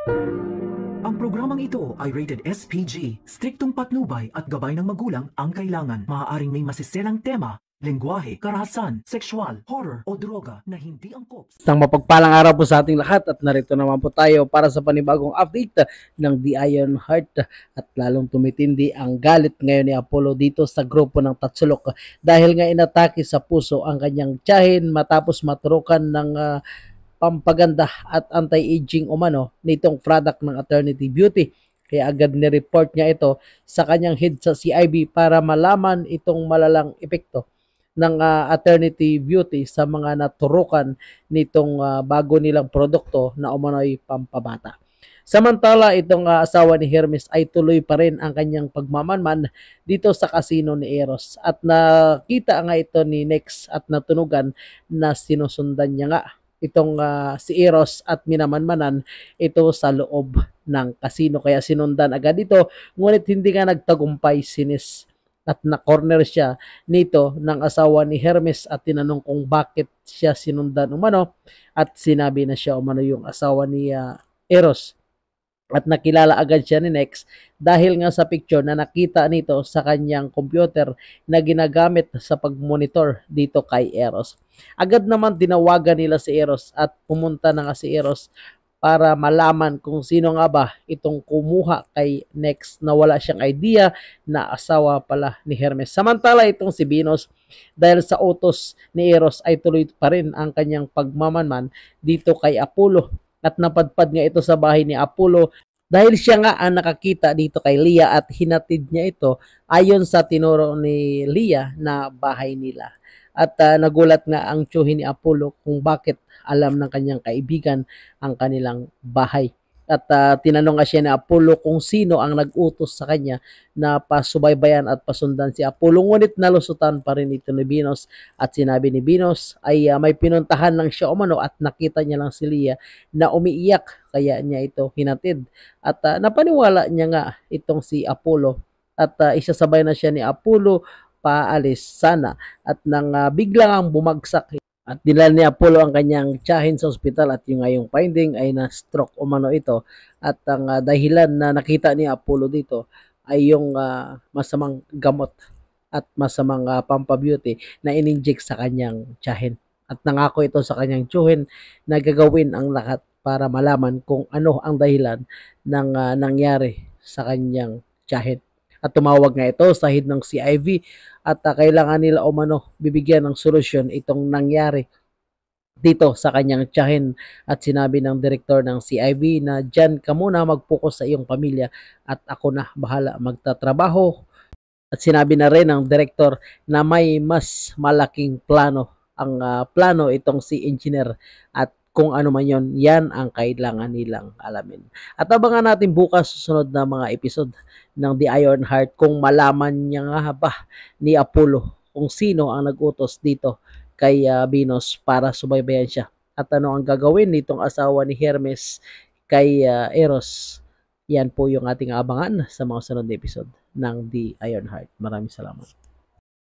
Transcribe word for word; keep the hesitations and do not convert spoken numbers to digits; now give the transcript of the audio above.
Ang programang ito ay rated S P G. Striktong patnubay at gabay ng magulang ang kailangan. Maaaring may masiselang tema, lengguwahe, karahasan, sexual, horror o droga na hindi angkop. Isang mapagpalang araw po sa ating lahat at narito naman po tayo para sa panibagong update ng The Iron Heart at lalong tumitindi ang galit ngayon ni Apollo dito sa grupo ng Tatsulok dahil nga inatake sa puso ang kanyang tiyahin matapos maturukan ng uh, pampaganda at anti-aging umano nitong product ng Eternity Beauty. Kaya agad ni-report niya ito sa kanyang head sa C I B para malaman itong malalang epekto ng uh, Eternity Beauty sa mga naturukan nitong uh, bago nilang produkto na umano'y pampabata. Samantala, itong uh, asawa ni Hermes ay tuloy pa rin ang kanyang pagmamanman dito sa kasino ni Eros. At nakita nga ito ni Nex at natunugan na sinusundan niya nga itong uh, si Eros at minamanmanan ito sa loob ng kasino. Kaya sinundan agad ito, ngunit hindi nga nagtagumpay si Nes at na-corner siya nito ng asawa ni Hermes at tinanong kung bakit siya sinundan umano at sinabi na siya umano yung asawa ni uh, Eros. At nakilala agad siya ni Nex dahil nga sa picture na nakita nito sa kanyang computer na ginagamit sa pag-monitor dito kay Eros. Agad naman tinawagan nila si Eros at pumunta na nga si Eros para malaman kung sino nga ba itong kumuha kay Nex na wala siyang idea na asawa pala ni Hermes. Samantala itong si Venus, dahil sa utos ni Eros ay tuloy pa rin ang kanyang pagmamanman dito kay Apollo. At napadpad nga ito sa bahay ni Apollo dahil siya nga ang nakakita dito kay Leah at hinatid niya ito ayon sa tinuro ni Leah na bahay nila. At uh, nagulat nga ang tiyuhin ni Apollo kung bakit alam ng kanyang kaibigan ang kanilang bahay. At uh, tinanong nga siya ni Apollo kung sino ang nag-utos sa kanya na pasubaybayan at pasundan si Apollo. Ngunit nalusutan pa rin ito ni Venus at sinabi ni Venus ay uh, may pinuntahan lang siya umano at nakita niya lang si Leah na umiiyak kaya niya ito hinatid. At uh, napaniwala niya nga itong si Apollo at uh, isasabay na siya ni Apollo paalis sana at nang uh, biglang ang bumagsak at dinala ni Apollo ang kanyang tiyahin sa ospital at yung ngayong finding ay na-stroke umano ito at ang uh, dahilan na nakita ni Apollo dito ay yung uh, masamang gamot at masamang uh, pampabeauty na ininject sa kanyang tiyahin. At nangako ito sa kanyang tiyuhin na gagawin ang lahat para malaman kung ano ang dahilan ng uh, nangyari sa kanyang tiyahin. At tumawag nga ito sa head ng C I V at uh, kailangan nila umano bibigyan ng solusyon itong nangyari dito sa kanyang tiyahin. At sinabi ng direktor ng C I V na dyan ka muna mag-focus sa iyong pamilya at ako na bahala magtatrabaho. At sinabi na rin ng direktor na may mas malaking plano ang uh, plano itong si engineer at kung ano man yon, yan ang kailangan nilang alamin. At abangan natin bukas susunod na mga episode ng The Iron Heart kung malaman niya nga ba ni Apollo kung sino ang nag-utos dito kay uh, Venus para subaybayan siya. At ano ang gagawin nitong asawa ni Hermes kay uh, Eros. Yan po yung ating abangan sa mga sunod na episode ng The Iron Heart. Maraming salamat.